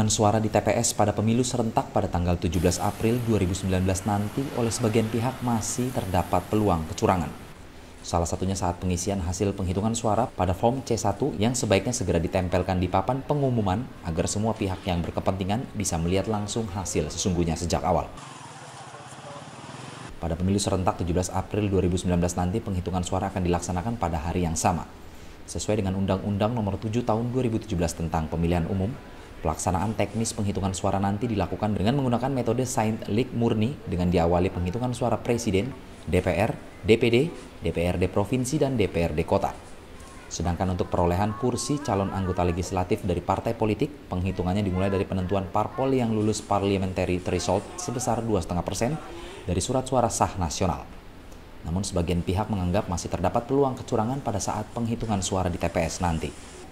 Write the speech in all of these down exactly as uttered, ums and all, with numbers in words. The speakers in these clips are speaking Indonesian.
penghitungan suara di T P S pada pemilu serentak pada tanggal tujuh belas April dua ribu sembilan belas nanti oleh sebagian pihak masih terdapat peluang kecurangan. Salah satunya saat pengisian hasil penghitungan suara pada form C satu yang sebaiknya segera ditempelkan di papan pengumuman agar semua pihak yang berkepentingan bisa melihat langsung hasil sesungguhnya sejak awal. Pada pemilu serentak tujuh belas April dua ribu sembilan belas nanti penghitungan suara akan dilaksanakan pada hari yang sama. Sesuai dengan Undang-Undang Nomor tujuh Tahun dua ribu tujuh belas tentang Pemilihan Umum, pelaksanaan teknis penghitungan suara nanti dilakukan dengan menggunakan metode saintelik murni dengan diawali penghitungan suara Presiden, D P R, D P D, D P R D Provinsi, dan D P R D Kota. Sedangkan untuk perolehan kursi calon anggota legislatif dari partai politik, penghitungannya dimulai dari penentuan parpol yang lulus parliamentary threshold sebesar dua koma lima persen dari surat suara sah nasional. Namun sebagian pihak menganggap masih terdapat peluang kecurangan pada saat penghitungan suara di T P S nanti.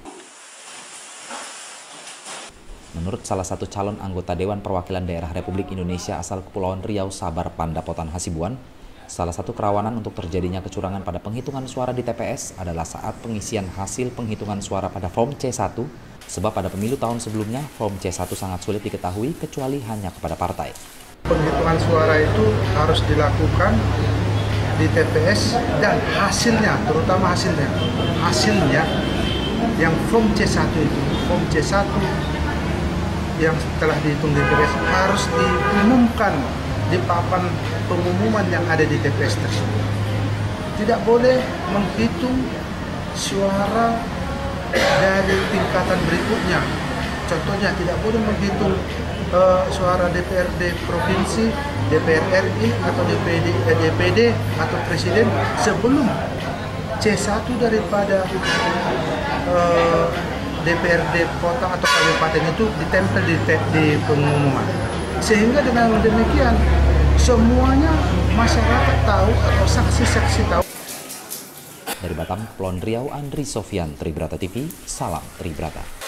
Menurut salah satu calon anggota Dewan Perwakilan Daerah Republik Indonesia asal Kepulauan Riau Sabar Pandapotan Hasibuan, salah satu kerawanan untuk terjadinya kecurangan pada penghitungan suara di T P S adalah saat pengisian hasil penghitungan suara pada form C satu, sebab pada pemilu tahun sebelumnya form C satu sangat sulit diketahui kecuali hanya kepada partai. Penghitungan suara itu harus dilakukan di T P S dan hasilnya, terutama hasilnya, hasilnya yang form C satu itu, form C satu yang telah dihitung di T P S harus diumumkan di papan pengumuman yang ada di T P S tersebut. Tidak boleh menghitung suara dari tingkatan berikutnya. Contohnya tidak boleh menghitung uh, suara D P R D Provinsi, D P R R I atau D P D, eh, D P D atau Presiden sebelum C satu daripada uh, D P R D kota atau kabupaten itu ditempel di, di pengumuman. Sehingga dengan demikian semuanya masyarakat tahu atau saksi-saksi tahu. Dari Batam, Kepulauan Riau, Andri Sofyan, Tribrata T V, salam Tribrata.